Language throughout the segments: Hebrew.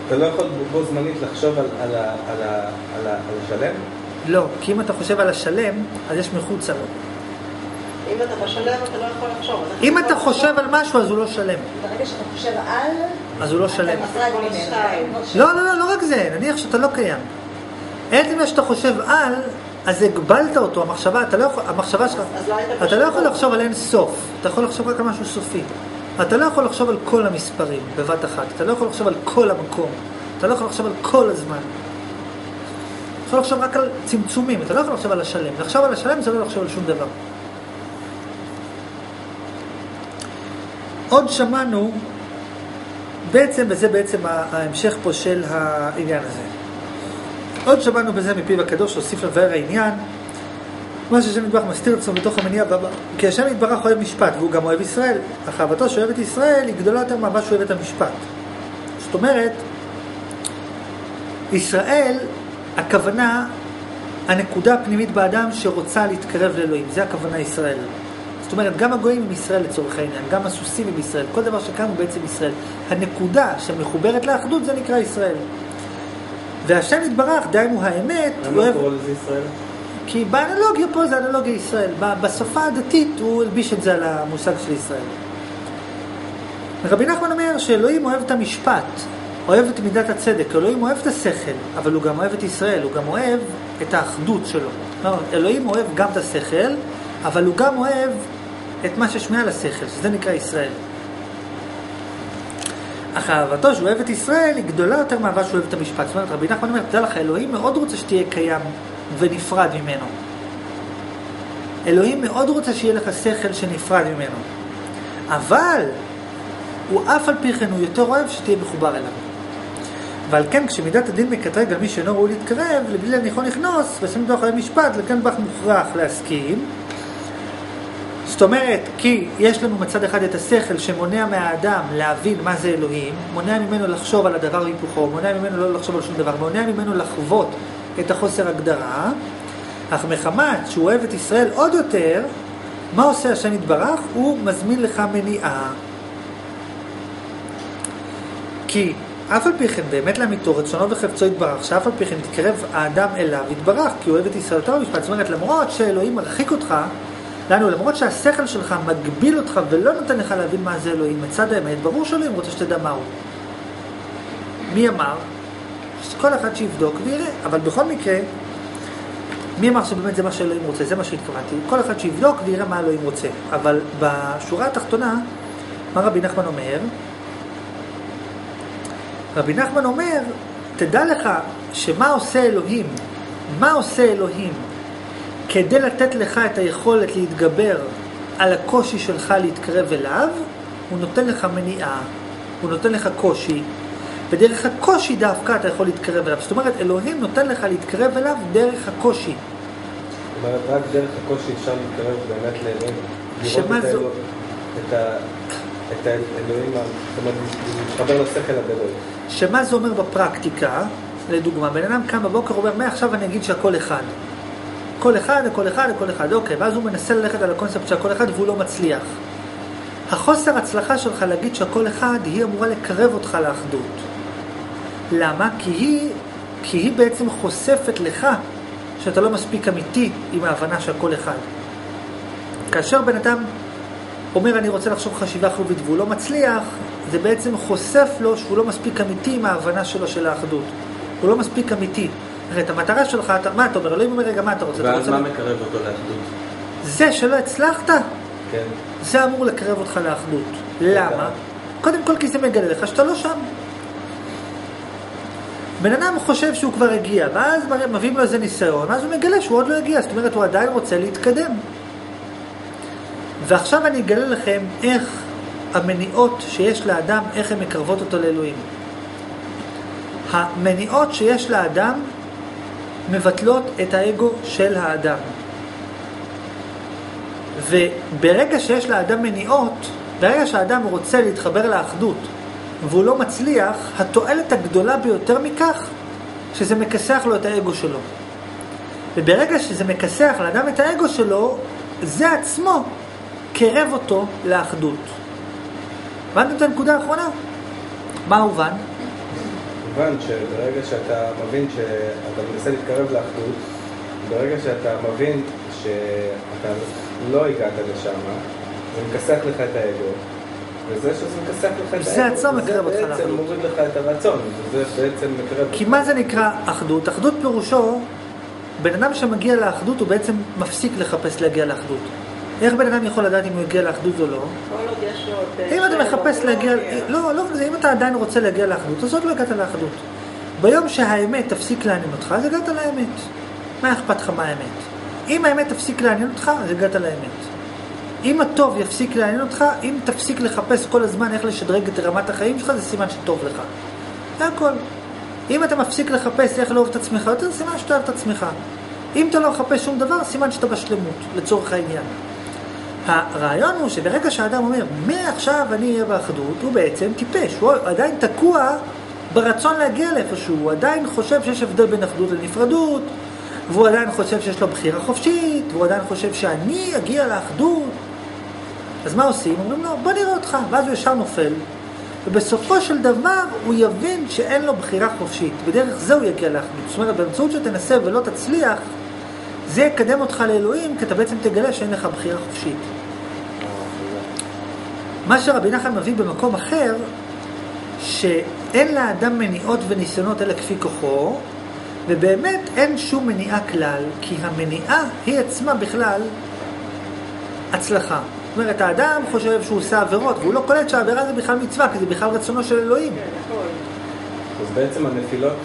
אתה לא יכול בו זמנית לחשוב על השלם? לא, כי אם אתה חושב על השלם, אז יש מחוצה לו. אם אתה בשלם, אתה לא יכול לחשוב. אם אתה חושב על משהו, אז הוא לא שלם. ברגע שאתה חושב על... אז הוא לא שלם. אתה נפרד ממנו. לא רק זה, נניח שאתה לא קיים. עצם מה שאתה חושב על, אז הגבלת אותו, המחשבה, המחשבה שלך, אתה לא יכול לחשוב על אין סוף, אתה יכול לחשוב רק על משהו סופי. אתה לא יכול לחשוב על כל המספרים בבת אחת, אתה לא יכול לחשוב על כל המקום, אתה לא יכול לחשוב על כל הזמן. אתה יכול לחשוב רק על צמצומים, אתה לא יכול לחשוב על השלם. לחשוב על השלם זה לא לחשוב על שום דבר. עוד שמענו, וזה בעצם ההמשך פה של העניין הזה. עוד שמענו בזה מפיו הקדוש, הוסיף לבאר העניין, מה שהשם יתברך מסתיר עצמו בתוך המניע הבא. כי השם יתברך אוהב משפט, והוא גם אוהב ישראל. אך אהבתו שאוהב את ישראל היא גדולה יותר מהאהבה שאוהב את המשפט. זאת אומרת, ישראל, הכוונה, הנקודה הפנימית באדם שרוצה להתקרב לאלוהים. זה הכוונה ישראל. זאת אומרת, גם הגויים הם ישראל לצורך העניין, גם הסוסים הם ישראל. כל דבר שקם הוא בעצם ישראל. הנקודה שמחוברת לאחדות זה נקרא ישראל. והשם יתברך, דיינו האמת, למה קורא לזה ישראל? כי באנלוגיה פה זה אנלוגיה ישראל. בשפה הדתית הוא הלביש את זה על המושג של ישראל. רבי נחמן אומר שאלוהים אוהב את המשפט, אוהב את מידת הצדק. אלוהים אוהב את השכל, אבל הוא גם אוהב את ישראל, הוא גם אוהב את האחדות שלו. אלוהים אוהב גם את השכל, אבל הוא גם אוהב את מה ששמע לשכל, שזה נקרא ישראל. אך אהבתו שהוא אוהב את ישראל היא גדולה יותר מאהבה שהוא אוהב את המשפט. זאת אומרת, רבי נחמן אומר, תדע לך, אלוהים מאוד רוצה שתהיה קיים ונפרד ממנו. אלוהים מאוד רוצה שיהיה לך שכל שנפרד ממנו. אבל הוא אף על פי כן הוא יותר אוהב שתהיה מחובר אליו. ועל כן כשמידת הדין מקטרג על מי שאינו ראוי להתקרב, לבלי להניחו נכנוס, והשם יתברך אוהב משפט, לכן בך מוכרח להסכים. זאת אומרת, כי יש לנו מצד אחד את השכל שמונע מהאדם להבין מה זה אלוהים, מונע ממנו לחשוב על הדבר היפוכו, מונע ממנו לא לחשוב על שום דבר, מונע ממנו לחוות את החוסר הגדרה, אך מחמת שהוא אוהב את ישראל עוד יותר, מה עושה השם יתברך? הוא מזמין לך מניעה. כי אף על פי כן, באמת לאמיתו, רצונו וחפצו יתברך, שאף על פי כן תקרב האדם אליו יתברך, כי הוא אוהב את ישראל יותר במשפט. זאת אומרת, למרות שאלוהים מרחיק אותך, למרות שהשכל שלך מגביל אותך ולא נותן לך להבין מה זה אלוהים, מצד האמת, ברור שאלוהים רוצה שתדע מה הוא. מי אמר? כל אחד שיבדוק ויראה, אבל בכל מקרה, מי אמר שבאמת זה מה שאלוהים רוצה? זה מה שהתכוונתי. כל אחד שיבדוק ויראה מה אלוהים רוצה. אבל בשורה התחתונה, מה רבי נחמן אומר? רבי נחמן אומר, תדע לך שמה עושה אלוהים? מה עושה אלוהים? כדי לתת לך את היכולת להתגבר על הקושי שלך להתקרב אליו, הוא נותן לך מניעה, הוא נותן לך קושי, ודרך הקושי דווקא אתה יכול להתקרב אליו. זאת אומרת, אלוהים נותן לך להתקרב אליו דרך הקושי. זאת אומרת, רק דרך הקושי אפשר להתקרב באמת לאלוהים. שמה זו? את האלוהים, זאת אומרת, להתחבר לשכל הגדול. שמה זה אומר בפרקטיקה? לדוגמה, בן אדם קם בבוקר אומר, מעכשיו אני אגיד שהכל אחד. כל אחד, הכל אחד, הכל אחד. אוקיי, ואז הוא מנסה ללכת על הקונספט שהכל אחד והוא לא מצליח. החוסר הצלחה שלך להגיד שהכל אחד, היא אמורה לקרב אותך לאחדות. למה? כי היא בעצם חושפת לך שאתה לא מספיק אמיתי עם ההבנה שהכל אחד. כאשר בן אדם אומר אני רוצה לחשוב חשיבה חיובית והוא לא מצליח, זה בעצם חושף לו שהוא לא מספיק אמיתי עם ההבנה שלו של האחדות. הוא לא מספיק אמיתי. הרי את המטרה שלך, מה אתה אומר? אלוהים אומר רגע, מה אתה רוצה? ואז מה מקרב אותו לאחדות? זה שלא הצלחת, כן. זה אמור לקרב אותך לאחדות. למה? קודם כל כי זה מגלה לך שאתה לא שם. בן אדם חושב שהוא כבר הגיע, ואז מביאים לו איזה ניסיון, ואז הוא מגלה שהוא עוד לא הגיע, זאת אומרת הוא עדיין רוצה להתקדם. ועכשיו אני אגלה לכם איך המניעות שיש לאדם, איך הן מקרבות אותו לאלוהים. המניעות שיש לאדם מבטלות את האגו של האדם. וברגע שיש לאדם מניעות, ברגע שהאדם רוצה להתחבר לאחדות, והוא לא מצליח, התועלת הגדולה ביותר מכך, שזה מכסח לו את האגו שלו. וברגע שזה מכסח לאדם את האגו שלו, זה עצמו קרב אותו לאחדות. הבנתם את הנקודה האחרונה? מה הובן? כמובן שברגע שאתה מבין שאתה מנסה להתקרב לאחדות, ברגע שאתה מבין שאתה לא הגעת לשם, זה מכסח לך את האגו, וזה שזה מכסח לך את האגו, זה עצום מקרב אותך זה בעצם לאחדות. מוריד לך את הרצון, וזה בעצם מקרב כי מה זה נקרא אחדות? אחדות פירושו, בן אדם שמגיע לאחדות הוא בעצם מפסיק לחפש להגיע לאחדות. איך בן אדם יכול לדעת אם הוא יגיע לאחדות או לא? כל עוד יש לו את... אם אתה מחפש להגיע... לא, אם אתה עדיין רוצה להגיע לאחדות, אז עוד לא הגעת לאחדות. ביום שהאמת תפסיק לעניין אותך, אז הגעת לאמת. מה אכפת לך מה האמת? אם האמת תפסיק לעניין אותך, אז הגעת לאמת. אם הטוב יפסיק לעניין אותך, אם תפסיק לחפש כל הזמן איך לשדרג את רמת החיים שלך, זה סימן שטוב לך. זה הכל. אם אתה מפסיק לחפש איך לאהוב את עצמך, זה סימן שאתה אוהב את עצמך. אם אתה לא מחפש שום דבר, סימן שאתה בשלמות, לצורך העניין. הרעיון הוא שברגע שהאדם אומר, מעכשיו אני אהיה באחדות, הוא בעצם טיפש. הוא עדיין תקוע ברצון להגיע לאיפשהו. הוא עדיין חושב שיש הבדל בין אחדות לנפרדות, והוא עדיין חושב שיש לו בחירה חופשית, והוא עדיין חושב שאני אגיע לאחדות. אז מה עושים? אומרים לו, בוא נראה אותך. ואז הוא ישר נופל. ובסופו של דבר הוא יבין שאין לו בחירה חופשית. בדרך זה הוא יגיע לאחדות. זאת אומרת, באמצעות שתנסה ולא תצליח, זה יקדם אותך לאלוהים, כי אתה בעצם תגלה שאין לך בחירה חופשית. מה שרבי נחמן מביא במקום אחר, שאין לאדם מניעות וניסיונות אלא כפי כוחו, ובאמת אין שום מניעה כלל, כי המניעה היא עצמה בכלל הצלחה. זאת אומרת, האדם חושב שהוא עושה עבירות, והוא לא קולט שהעבירה זה בכלל מצווה, כי זה בכלל רצונו של אלוהים. אז בעצם הנפילות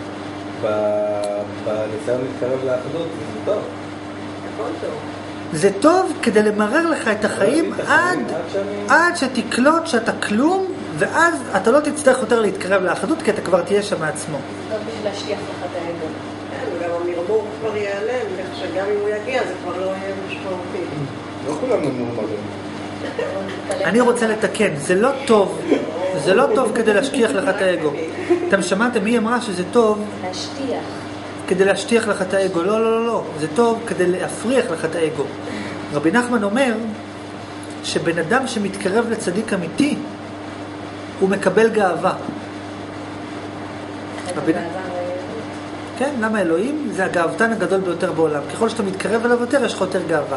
בניסיון להתקרב לאחדות זה טוב. הכל טוב. זה טוב כדי למרר לך את החיים עד שתקלוט שאתה כלום, ואז אתה לא תצטרך יותר להתקרב לאחדות, כי אתה כבר תהיה שם מעצמו. לא בשביל להשליח לך את האגו. כן, וגם המרמור כבר ייעלם, כך שגם אם הוא יגיע זה כבר לא יהיה משמעותי. לא כולם ממורמרים. אני רוצה לתקן, זה לא טוב כדי להשכיח לך את האגו. אתם שמעתם מי אמרה שזה טוב להשטיח. כדי להשטיח לך את האגו? לא. זה טוב כדי להפריח לך את האגו. רבי נחמן אומר שבן אדם שמתקרב לצדיק אמיתי, הוא מקבל גאווה. כן, למה אלוהים? זה הגאוותן הגדול ביותר בעולם. ככל שאתה מתקרב אליו יותר, יש לך יותר גאווה.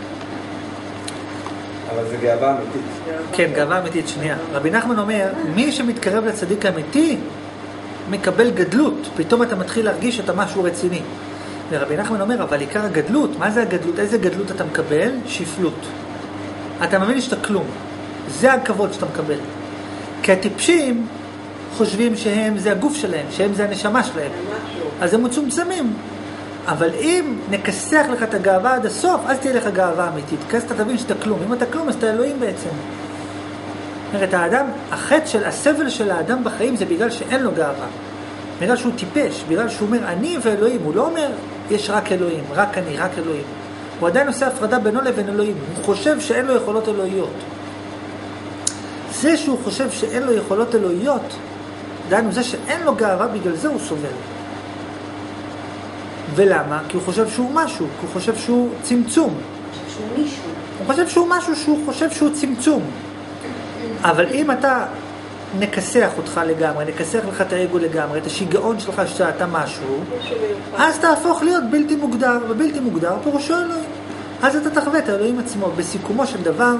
אבל זה גאווה אמיתית. כן, גאווה אמיתית, שנייה. רבי נחמן אומר, מי שמתקרב לצדיק האמיתי, מקבל גדלות. פתאום אתה מתחיל להרגיש שאתה משהו רציני. ורבי נחמן אומר, אבל עיקר הגדלות, מה זה הגדלות? איזה גדלות אתה מקבל? שפלות. אתה מבין שאתה כלום. זה הכבוד שאתה מקבל. כי הטיפשים חושבים שהם זה הגוף שלהם, שהם זה הנשמה שלהם. אז הם מצומצמים. אבל אם נכסח לך את הגאווה עד הסוף, אז תהיה לך גאווה אמיתית. כי אז אתה תבין שאתה כלום. אם אתה כלום, אז אתה אלוהים בעצם. אומרת, האדם, הסבל של האדם בחיים זה בגלל שאין לו גאווה. בגלל שהוא טיפש, בגלל שהוא אומר, אני ואלוהים. הוא לא אומר, יש רק אלוהים, רק אני, רק אלוהים. הוא עדיין עושה הפרדה בינו לבין אלוהים. הוא חושב שאין לו יכולות אלוהיות. זה שהוא חושב שאין לו יכולות אלוהיות, דהיינו זה שאין לו גאווה, בגלל זה הוא סובל. ולמה? כי הוא חושב שהוא משהו, כי הוא חושב שהוא צמצום. שהוא מישהו. הוא חושב שהוא משהו שהוא חושב שהוא צמצום. אבל אם אתה נכסח אותך לגמרי, נכסח לך את האגו לגמרי, את השיגעון שלך שאתה משהו, אז תהפוך להיות בלתי מוגדר, ובלתי מוגדר פירושו אלוהים. אז אתה תחווה את האלוהים עצמו. בסיכומו של דבר,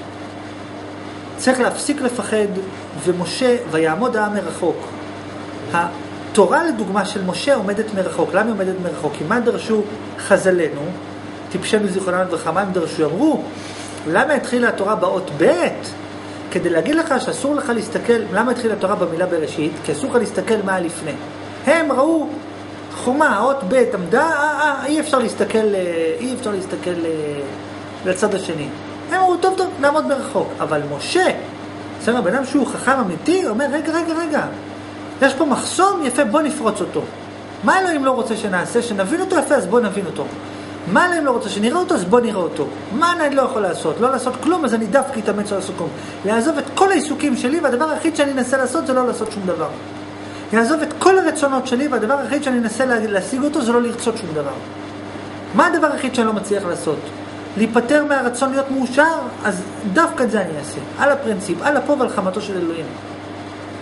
צריך להפסיק לפחד, ומשה, ויעמוד העם מרחוק. התורה לדוגמה של משה עומדת מרחוק. למה היא עומדת מרחוק? כי מה דרשו חז"לינו, טיפשנו זיכרונם לברכה, מה הם דרשו? אמרו, למה התחילה התורה באות ב'? כדי להגיד לך שאסור לך להסתכל, למה התחילה התורה במילה בראשית? כי אסור לך להסתכל מה לפני. הם ראו חומה, האות ב' עמדה, אי אפשר להסתכל לצד השני. הם אמרו, טוב, נעמוד מרחוק. אבל משה, זאת אומרת, בן אדם שהוא חכם אמיתי, אומר, רגע, יש פה מחסום יפה, בוא נפרוץ אותו. מה אלוהים לא רוצה שנעשה? שנבין אותו יפה, אז בוא נבין אותו. מה אלוהים לא רוצה שנראה אותו? אז בוא נראה אותו. מה אני לא יכול לעשות? לא לעשות כלום, אז אני דווקא אתאמץ לא לעשות כלום. לעזוב את כל העיסוקים שלי, והדבר היחיד שאני אנסה לעשות זה לא לעשות שום דבר. לעזוב את כל הרצונות שלי, והדבר היחיד שאני אנסה להשיג אותו זה לא לרצות שום דבר. מה הדבר היחיד שאני לא מצליח לעשות? להיפטר מהרצון להיות מאושר, אז דווקא את זה אני אעשה. על הפרינציפ, על הפה ועל חמתו של אלוהים.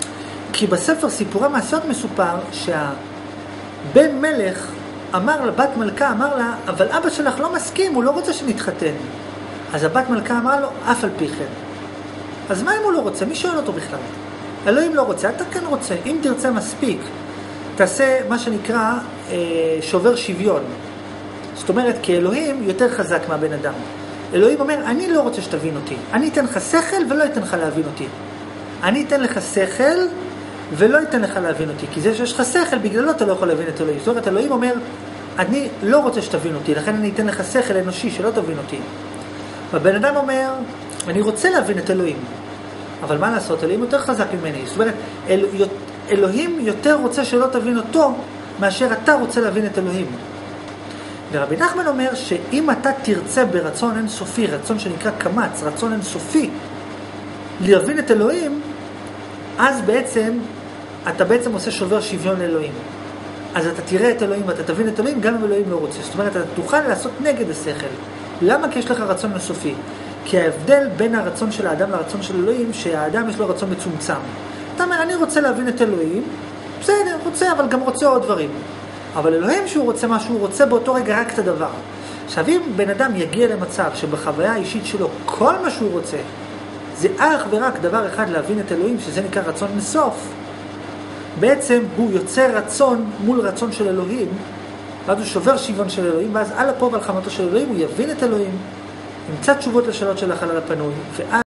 כי בספר סיפורי מעשיות מסופר שהבן מלך אמר לבת מלכה, אמר לה, אבל אבא שלך לא מסכים, הוא לא רוצה שנתחתן. אז הבת מלכה אמרה לו, אף על פי כן. אז מה אם הוא לא רוצה? מי שואל אותו בכלל? אלוהים לא רוצה, אתה כן רוצה. אם תרצה מספיק, תעשה מה שנקרא שובר שוויון. זאת אומרת, כי אלוהים יותר חזק מהבן אדם. אלוהים אומר, אני לא רוצה שתבין אותי. אני אתן לך שכל ולא אתן לך להבין אותי. אני אתן לך שכל ולא אתן לך להבין אותי. כי זה שיש לך שכל, בגללו אתה לא יכול להבין את אלוהים. זאת אומרת, אלוהים אומר, אני לא רוצה שתבין אותי, לכן אני אתן לך שכל אנושי שלא תבין אותי. והבן אדם אומר, אני רוצה להבין את אלוהים. אבל מה לעשות? אלוהים יותר חזק ממני. זאת אומרת, אלוהים יותר רוצה שלא תבין אותו, מאשר אתה רוצה להבין את אלוהים. ורבי נחמן אומר שאם אתה תרצה ברצון אינסופי, רצון שנקרא קמץ, רצון אינסופי, להבין את אלוהים, אז אתה בעצם עושה שובר שוויון לאלוהים. אז אתה תראה את אלוהים ואתה תבין את אלוהים גם אם אלוהים לא רוצה. זאת אומרת, אתה תוכל לעשות נגד השכל. למה? כי יש לך רצון אינסופי. כי ההבדל בין הרצון של האדם לרצון של אלוהים, שהאדם יש לו רצון מצומצם. אתה אומר, אני רוצה להבין את אלוהים, בסדר, רוצה, אבל גם רוצה עוד דברים. אבל אלוהים שהוא רוצה מה שהוא רוצה באותו רגע רק את הדבר. עכשיו, אם בן אדם יגיע למצב שבחוויה האישית שלו כל מה שהוא רוצה, זה אך ורק דבר אחד להבין את אלוהים, שזה נקרא רצון מסוף, בעצם הוא יוצר רצון מול רצון של אלוהים, ואז הוא שובר שוויון של אלוהים, ואז על אפו ועל חמתו של אלוהים הוא יבין את אלוהים, ימצא תשובות לשאלות של החלל הפנוי, ואז